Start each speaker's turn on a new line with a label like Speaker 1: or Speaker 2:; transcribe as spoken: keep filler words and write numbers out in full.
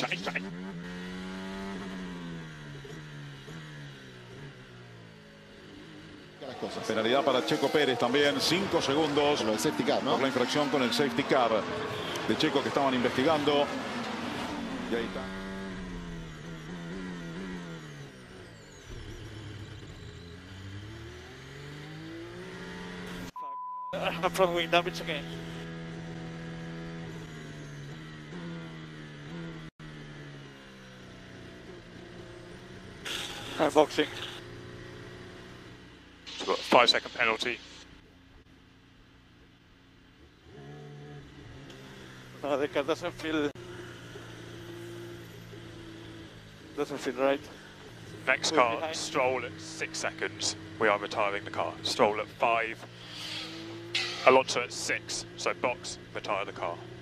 Speaker 1: Penalidad para Checo Pérez también, cinco segundos.
Speaker 2: Lo del safety car, ¿no?
Speaker 1: Por la infracción con el safety car de Checo que estaban investigando. Y ahí está.
Speaker 3: I'm from wing damage again. I'm boxing.
Speaker 4: It's got a five second penalty.
Speaker 3: No, the car doesn't feel doesn't feel right.
Speaker 4: Next
Speaker 3: We're
Speaker 4: car,
Speaker 3: behind.
Speaker 4: Stroll at six seconds. We are retiring the car. Stroll at five. Alonso at six. So box, retire the car.